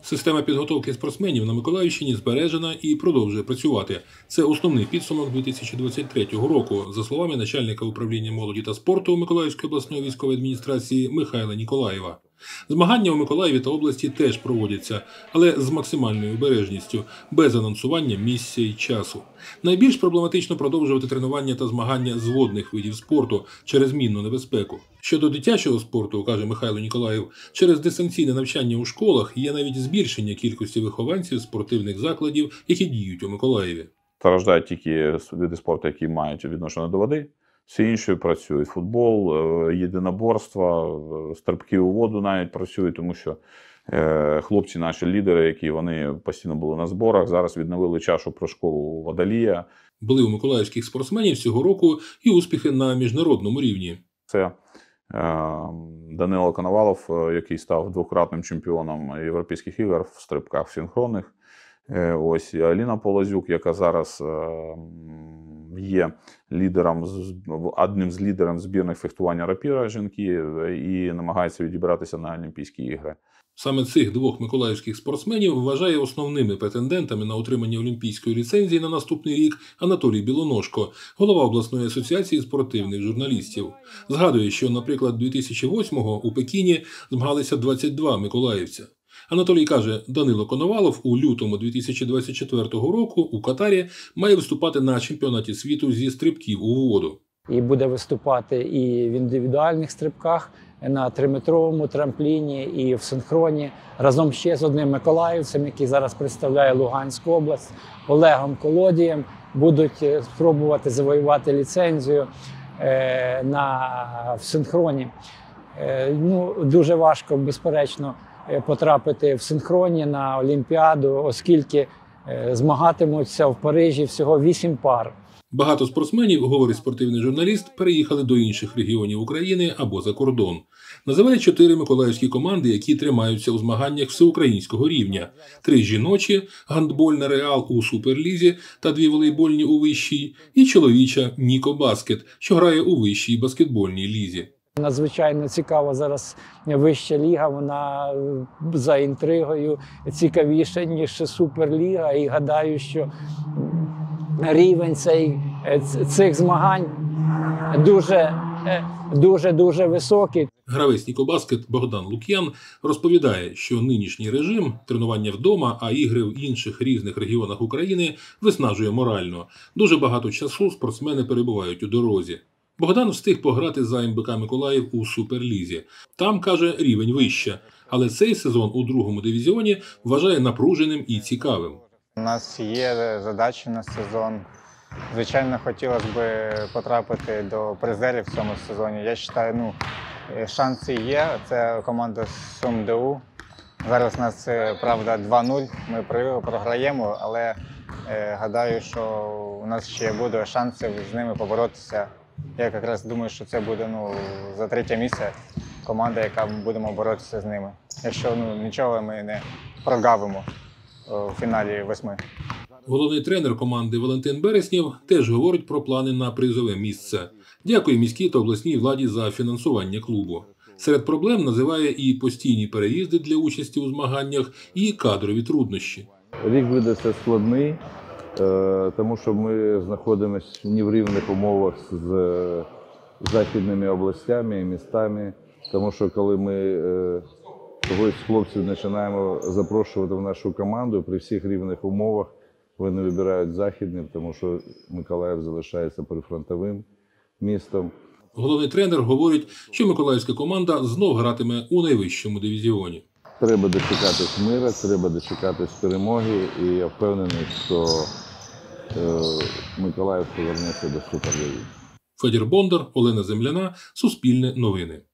Система підготовки спортсменів на Миколаївщині збережена і продовжує працювати. Це основний підсумок 2023 року, за словами начальника управління молоді та спорту Миколаївської обласної військової адміністрації Михайла Ніколаєва. Змагання у Миколаєві та області теж проводяться, але з максимальною обережністю, без анонсування місця і часу. Найбільш проблематично продовжувати тренування та змагання з водних видів спорту через мінну небезпеку. Щодо дитячого спорту, каже Михайло Ніколаєв, через дистанційне навчання у школах є навіть збільшення кількості вихованців спортивних закладів, які діють у Миколаєві. Страждають тільки види спорту, які мають відношення до води. Всі інші працюють. Футбол, єдиноборство, стрибки у воду навіть працюють, тому що хлопці, наші лідери, які вони постійно були на зборах, зараз відновили чашу прыжкову Водолія. Були у миколаївських спортсменів цього року і успіхи на міжнародному рівні. Це Данило Коновалов, який став двократним чемпіоном Європейських ігор в стрибках синхронних. Ось Аліна Полозюк, яка зараз є лідером, одним з лідерів збірних фехтування рапіра жінки і намагається відібратися на Олімпійські ігри. Саме цих двох миколаївських спортсменів вважає основними претендентами на отримання олімпійської ліцензії на наступний рік Анатолій Білоножко, голова обласної асоціації спортивних журналістів. Згадує, що, наприклад, 2008-го у Пекіні змагалися 22 миколаївця. Анатолій каже, Данило Коновалов у лютому 2024 року у Катарі має виступати на чемпіонаті світу зі стрибків у воду. І буде виступати і в індивідуальних стрибках, на 3-метровому трампліні, і в синхроні, разом ще з одним миколаївцем, який зараз представляє Луганську область, Олегом Колодієм, будуть спробувати завоювати ліцензію в синхроні. Дуже важко, безперечно, потрапити в синхроні на Олімпіаду, оскільки змагатимуться в Парижі всього 8 пар. Багато спортсменів, говорить спортивний журналіст, переїхали до інших регіонів України або за кордон. Називає 4 миколаївські команди, які тримаються у змаганнях всеукраїнського рівня. 3 жіночі, гандбольна «Реал» у суперлізі та 2 волейбольні у вищій, і чоловіча «Ніко Баскет», що грає у вищій баскетбольній лізі. Надзвичайно цікава зараз вища ліга, вона за інтригою цікавіша, ніж Суперліга. І гадаю, що рівень цих змагань дуже високий. Гравець «Ніко Баскет» Богдан Лук'ян розповідає, що нинішній режим тренування вдома, а ігри в інших різних регіонах України виснажує морально. Дуже багато часу спортсмени перебувають у дорозі. Богдан встиг пограти за МБК Миколаїв у Суперлізі. Там, каже, рівень вище. Але цей сезон у другому дивізіоні вважає напруженим і цікавим. У нас є задачі на сезон. Звичайно, хотілося б потрапити до призерів в цьому сезоні. Я вважаю, шанси є. Це команда СумДУ. Зараз у нас, правда, 2-0. Ми програємо, але гадаю, що у нас ще буде шанси з ними поборотися. Я якраз думаю, що це буде за 3-те місце команда, яка будемо боротися з ними. Якщо нічого ми не прогавимо у фіналі 8. Головний тренер команди Валентин Береснєв теж говорить про плани на призове місце. Дякує міській та обласній владі за фінансування клубу. Серед проблем називає і постійні переїзди для участі у змаганнях, і кадрові труднощі. Рік видався складний, тому що ми знаходимося не в рівних умовах з західними областями і містами. Тому що коли ми когось з хлопців починаємо запрошувати в нашу команду, при всіх рівних умовах вони вибирають західним, тому що Миколаїв залишається прифронтовим містом. Головний тренер говорить, що миколаївська команда знов гратиме у найвищому дивізіоні. Треба дочекатись миру, треба дочекатись перемоги, і я впевнений, що Миколаїв повернеться до Суперліги. Федір Бондар, Олена Земляна, Суспільне новини.